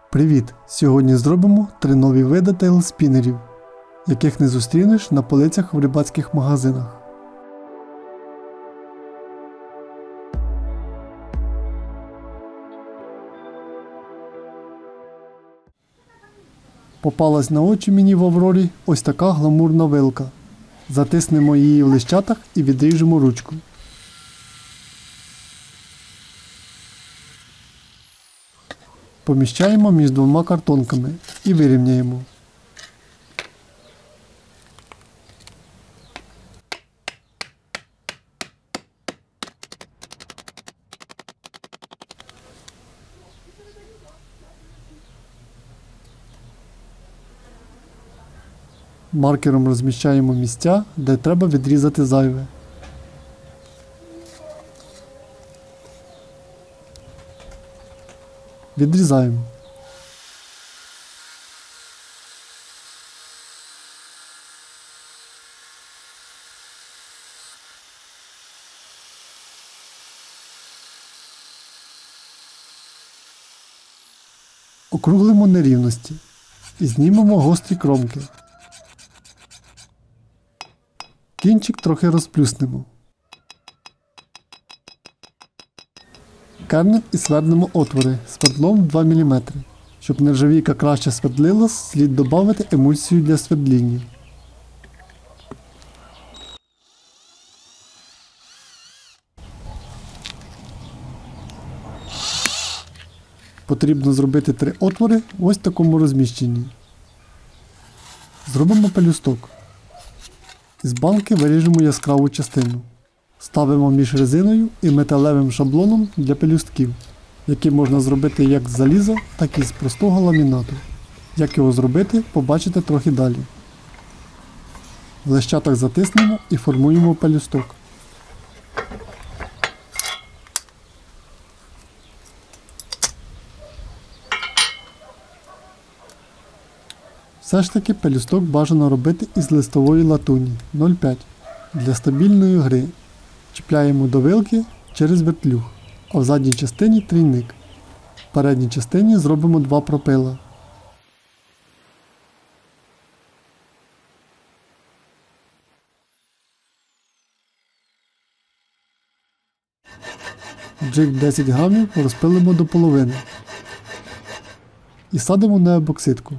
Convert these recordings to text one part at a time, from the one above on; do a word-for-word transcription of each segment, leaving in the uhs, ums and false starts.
Привіт! Сьогодні зробимо три нові види тейлспінерів, яких не зустрінеш на полицях в рибацьких магазинах. Попалась на очі мені в Аврорі ось така гламурна вилка. Затиснемо її в лищатах і відріжемо ручку. Поміщаємо між двома картонками і вирівняємо. Маркером розміщаємо місця, де треба відрізати зайве. Відрізаємо. Округлимо нерівності і знімемо гострі кромки. Кінчик трохи розплюснемо. Кернем і сверднемо отвори свердлом два міліметри. Щоб нержавійка краще свердлилась, слід додати емульсію для свердління. Потрібно зробити три отвори в ось такому розміщенні. Зробимо пелюсток. Із банки виріжемо яскраву частину. Ставимо між резиною і металевим шаблоном для пелюстків, які можна зробити як з заліза, так і з простого ламінату. Як його зробити, побачите трохи далі. В лещатах затиснемо і формуємо пелюсток. Все ж таки пелюсток бажано робити із листової латуні нуль п'ять для стабільної гри. Чіпляємо до вилки через вертлюг, а в задній частині трійник. В передній частині зробимо два пропила. Джиг десять грамів розпилимо до половини і садимо на ебоксидку.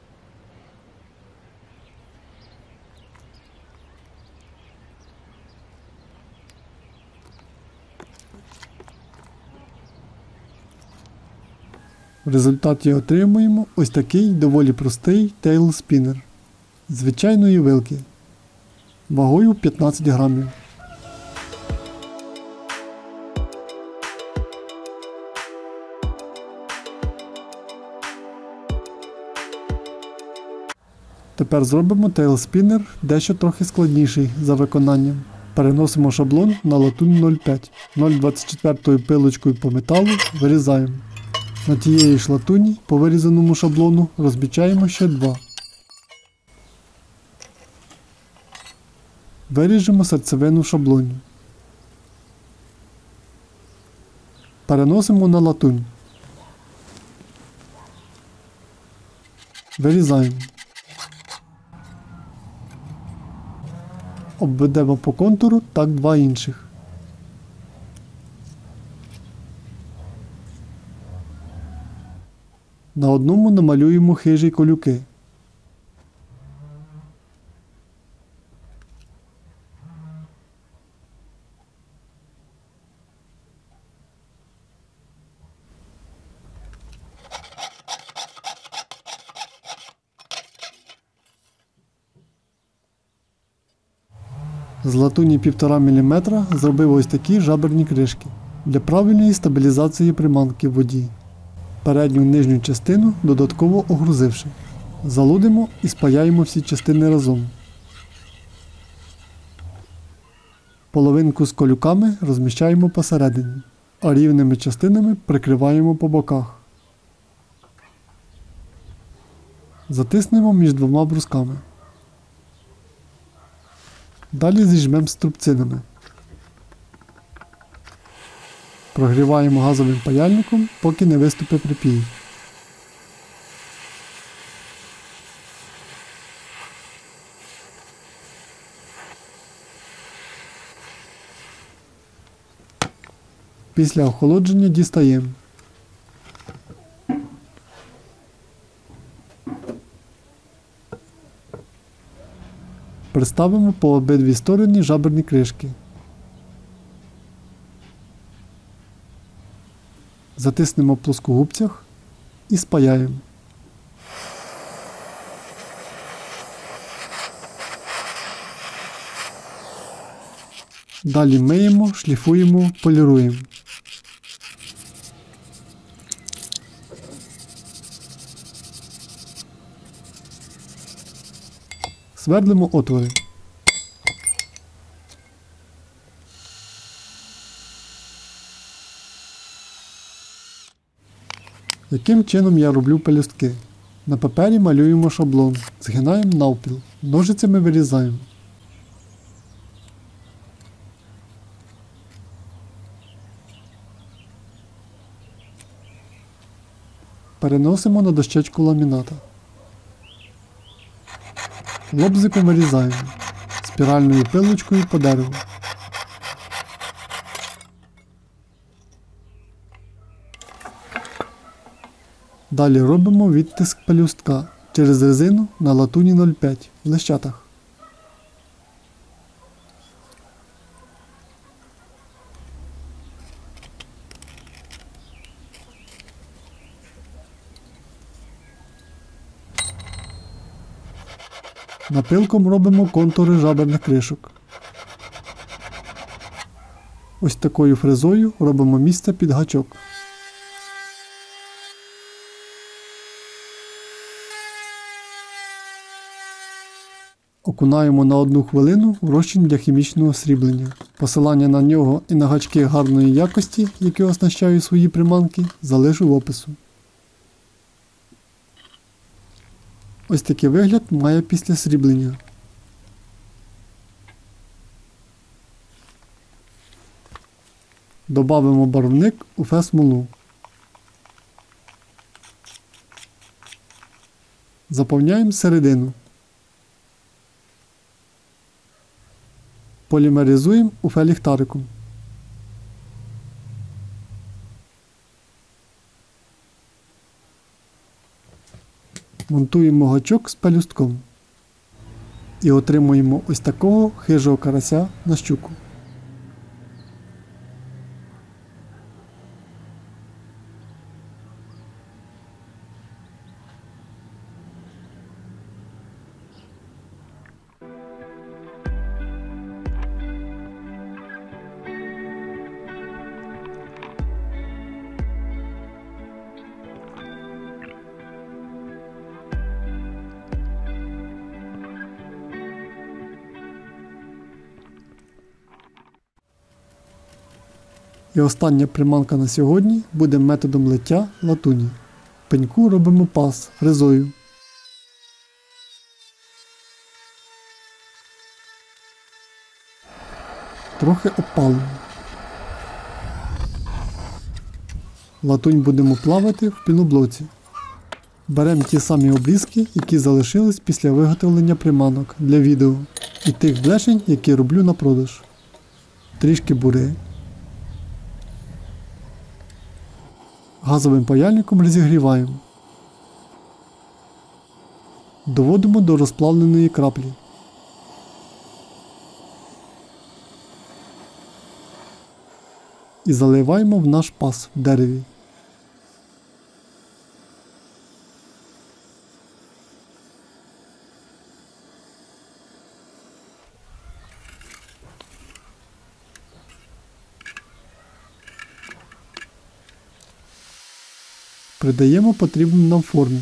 В результаті отримуємо ось такий доволі простий тейлспінер з звичайної вилки вагою п'ятнадцять грамів. Тепер зробимо тейлспінер дещо трохи складніший за виконанням. Переносимо шаблон на латунь нуль п'ять. нуль двадцять чотири пилочкою по металу вирізаємо. На тієї ж латуні по вирізаному шаблону розмічаємо ще два. Виріжемо серцевину в шаблоні. Переносимо на латунь. Вирізаємо. Обведемо по контуру так два інших. На одному намалюємо хижі колюки. З латуні півтора міліметра зробив ось такі жаберні кришки для правильної стабілізації приманки в воді. Передню і нижню частину додатково огрузивши. Залудимо і спаяємо всі частини разом. Половинку з колюками розміщаємо посередині, а рівними частинами прикриваємо по боках. Затиснемо між двома брусками. Далі зіжмемо струбцинами. Прогріваємо газовим паяльником, поки не виступить припій. Після охолодження дістаємо. Приставимо по обидві сторони жаберні кришки. Затиснемо в плоскогубцях і спаяємо. Далі миємо, шліфуємо, поліруємо. Свердлимо отвори. Яким чином я роблю пелюстки? На папері малюємо шаблон, згинаємо навпіл, ножицями вирізаємо. Переносимо на дощечку ламіната. Лобзиком вирізаємо, спіральною пилочкою по дереву. Далі робимо відтиск пелюстка через резину на латуні нуль п'ять в лещатах. Напилком робимо контури жаберних кришок. Ось такою фрезою робимо місце під гачок. Окунаємо на одну хвилину в розчин для хімічного сріблення. Посилання на нього і на гачки гарної якості, які оснащаю свої приманки, залишу в опису. Ось такий вигляд має після сріблення. Добавимо барвник у фе-смолу. Заповняємо середину. Полімеризуємо у фе-ліхтарику. Монтуємо гачок з пелюстком. І отримуємо ось такого хижого карася на щуку. І остання приманка на сьогодні буде методом лиття латуні. Пеньку робимо паз фрезою. Трохи обпалимо. Латунь будемо плавати в піноблоці. Беремо ті самі обрізки, які залишились після виготовлення приманок для відео. І тих блешень, які роблю на продаж. Трішки бури. Газовим паяльником розігріваємо. Доводимо до розплавленої краплі. І заливаємо в наш паз в дереві. Придаємо потрібну нам форму.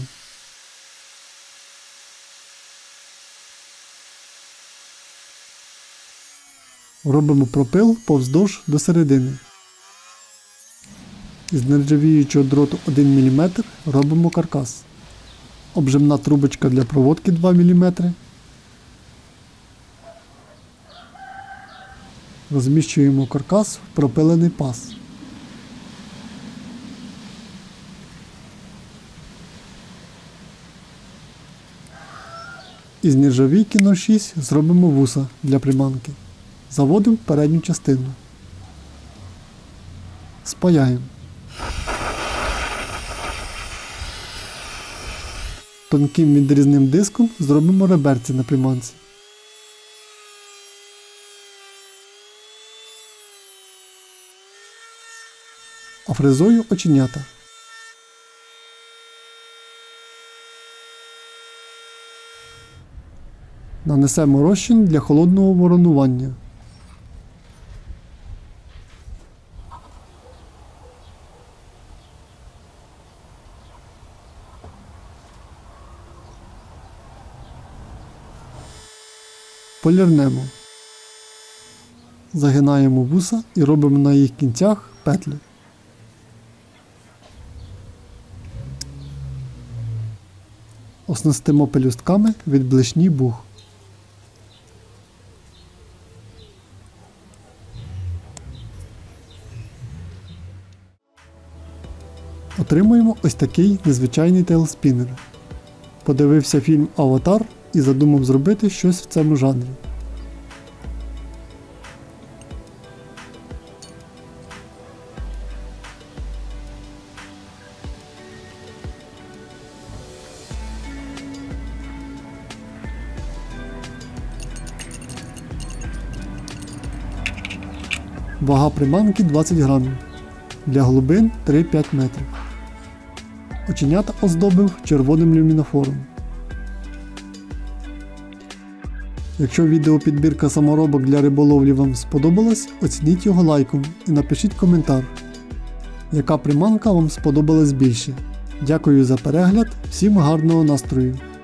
Робимо пропил повздовж до середини. Із нержавіючого дроту один міліметр робимо каркас. Обжимна трубочка для проводки два міліметри. Розміщуємо каркас в пропилений паз. Із нержавійки нуль шість зробимо вуса для приманки. Заводимо передню частину. спаяємо. Тонким відрізним диском зробимо реберці на приманці. А фрезою оченята. Нанесемо розчин для холодного воронування. Полірнемо. Загинаємо вуса і робимо на їх кінцях петлі. Оснастимо пелюстками від блешні бух. Отримуємо ось такий незвичайний тейлспінер. Подивився фільм «Аватар» і задумав зробити щось в цьому жанрі. Вага приманки двадцять грамів. Для глибин три-п'ять метрів. Оченята оздобив червоним люмінофором. Якщо відеопідбірка саморобок для риболовлі вам сподобалась, оцініть його лайком і напишіть коментар, яка приманка вам сподобалась більше. Дякую за перегляд, всім гарного настрою!